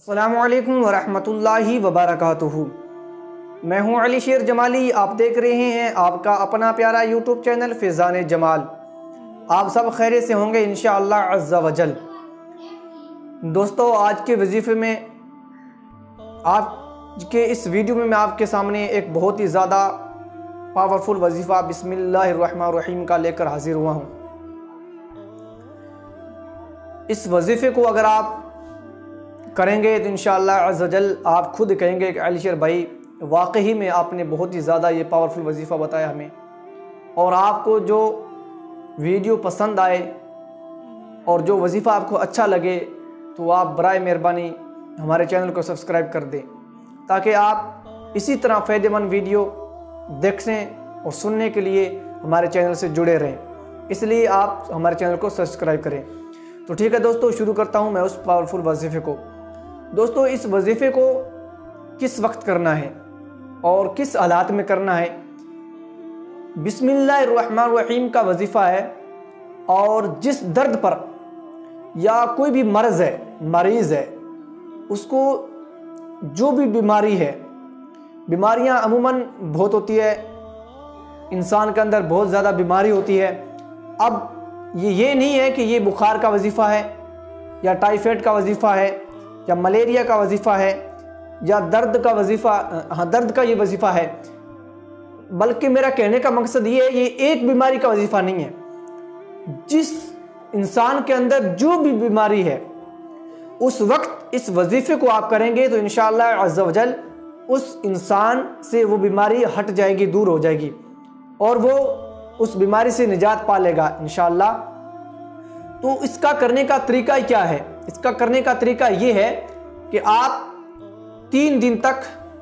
अस्सलामुअलैकुम वरहमतुल्लाहि वबरकातुहू। मैं हूं अलीशेर जमाली। आप देख रहे हैं आपका अपना प्यारा यूट्यूब चैनल फैज़ान जमाल। आप सब खैर से होंगे इंशाअल्लाह अज़्ज़ा वजल। दोस्तों, आज के वजीफ़े में आज के इस वीडियो में मैं आपके सामने एक बहुत ही ज़्यादा पावरफुल वजीफ़ा बिस्मिल्लाहिर्रहमानिर्रहीम का लेकर हाजिर हुआ हूँ। इस वजीफ़े को अगर आप करेंगे तो इंशाअल्लाह अज़्ज़ा वजल आप खुद कहेंगे कि अलीशेर भाई वाकई में आपने बहुत ही ज़्यादा ये पावरफुल वजीफ़ा बताया हमें, और आपको जो वीडियो पसंद आए और जो वजीफ़ा आपको अच्छा लगे तो आप बराए मेहरबानी हमारे चैनल को सब्सक्राइब कर दें, ताकि आप इसी तरह फ़ायदेमंद वीडियो देखने और सुनने के लिए हमारे चैनल से जुड़े रहें। इसलिए आप हमारे चैनल को सब्सक्राइब करें। तो ठीक है दोस्तों, शुरू करता हूँ मैं उस पावरफुल वजीफ़े को। दोस्तों, इस वजीफ़े को किस वक्त करना है और किस हालात में करना है। बिस्मिल्लाहिर्रहमानिर्रहीम का वजीफ़ा है, और जिस दर्द पर या कोई भी मर्ज़ है, मरीज़ है, उसको जो भी बीमारी है, बीमारियां अमूमन बहुत होती है, इंसान के अंदर बहुत ज़्यादा बीमारी होती है। अब ये नहीं है कि ये बुखार का वजीफ़ा है या टाइफाइड का वजीफ़ा है या मलेरिया का वजीफ़ा है या दर्द का वजीफ़ा, दर्द का ये वजीफ़ा है, बल्कि मेरा कहने का मकसद ये है, ये एक बीमारी का वजीफ़ा नहीं है। जिस इंसान के अंदर जो भी बीमारी है, उस वक्त इस वजीफ़े को आप करेंगे तो इंशाअल्लाह अज़्ज़ा वजल उस इंसान से वो बीमारी हट जाएगी, दूर हो जाएगी, और वो उस बीमारी से निजात पा लेगा इंशाअल्लाह। तो इसका करने का तरीका क्या है? इसका करने का तरीका ये है कि आप 3 दिन तक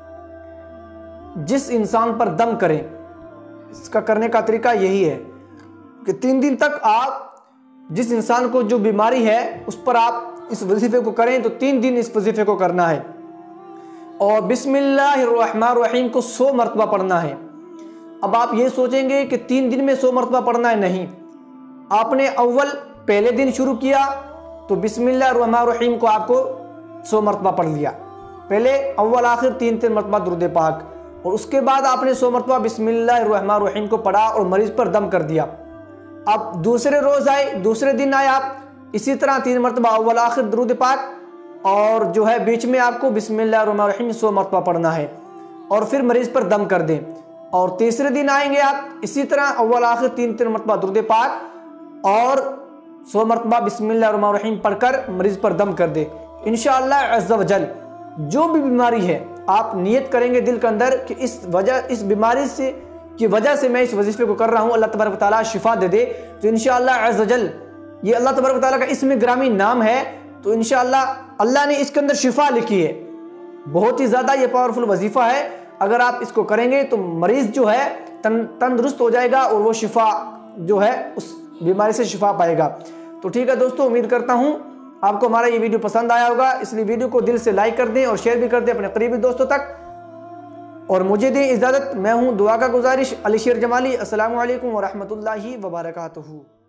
जिस इंसान पर दम करें, इसका करने का तरीका यही है कि 3 दिन तक आप जिस इंसान को जो बीमारी है उस पर आप इस वजीफ़े को करें। तो 3 दिन इस वजीफ़े को करना है, और बिस्मिल्लाहिर्रहमानिर्रहीम को 100 मरतबा पढ़ना है। अब आप ये सोचेंगे कि 3 दिन में 100 मरतबा पढ़ना है। नहीं, आपने पहले दिन शुरू किया तो बिस्मिल्लाहिर्रहमानिर्रहीम को आपको 100 मरतबा पढ़ लिया, पहले अव्वल आखिर 3 मरतबा दुरूद पाक, और उसके बाद आपने 100 मरतबा बिस्मिल्लाहिर्रहमानिर्रहीम को पढ़ा और मरीज़ पर दम कर दिया। अब दूसरे रोज़ आए, दूसरे दिन आए, आप इसी तरह 3 मरतबा अव्वल आखिर दुरूद पाक, और जो है बीच में आपको बिस्मिल्लाहिर्रहमानिर्रहीम 100 मरतबा पढ़ना है, और फिर मरीज़ पर दम कर दें। और तीसरे दिन आएंगे आप इसी तरह अव्वल आखिर 3 मरतबा दुरूद पाक और 100 मरतबा बिस्मिल्लाहिर्रहमानिर्रहीम पढ़कर मरीज़ पर दम कर दे। इंशाअल्लाह अज़्ज़ा वजल जो भी बीमारी है, आप नियत करेंगे दिल के अंदर कि इस बीमारी से की वजह से मैं इस वजीफ़े को कर रहा हूँ, अल्लाह तबारक व तआला शिफा दे दे। तो इंशाअल्लाह अज़्ज़ा वजल ये अल्लाह तबारक व तआला का इसमें ग्रामी नाम है, तो इंशाअल्लाह अल्लाह ने इसके अंदर शिफा लिखी है। बहुत ही ज़्यादा ये पावरफुल वजीफ़ा है। अगर आप इसको करेंगे तो मरीज़ जो है तंदुरुस्त हो जाएगा, और वो शिफा जो है उस बीमारी से शिफा पाएगा। तो ठीक है दोस्तों, उम्मीद करता हूँ आपको हमारा ये वीडियो पसंद आया होगा। इसलिए वीडियो को दिल से लाइक कर दें और शेयर भी कर दें अपने करीबी दोस्तों तक, और मुझे दें इजाज़त। मैं हूँ दुआ का गुजारिश अलीशेर जमाली। अस्सलामु अलैकुम वरहमतुल्लाहि वबरकातुहू।